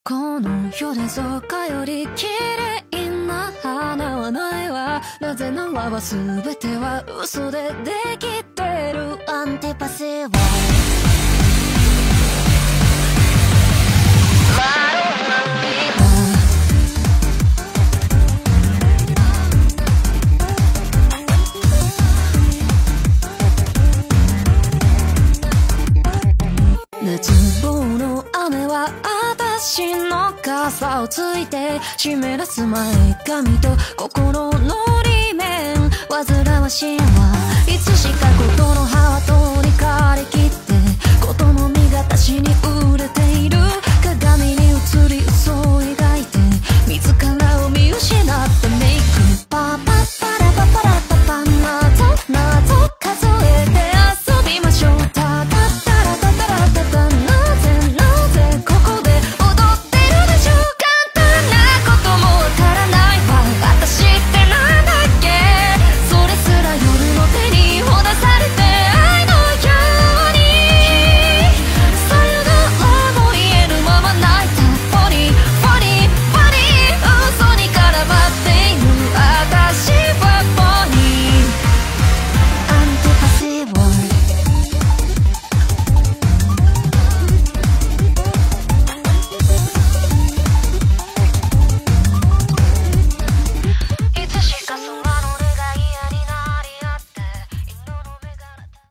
この世でそうかより綺麗な花はないわ。なぜならば全ては嘘でできてる。アンティパシーは熱望の雨は私の傘をついて湿らす前髪と心の裏面。煩わしいはいつしかことの葉はとにかりきってことの実が私に売れて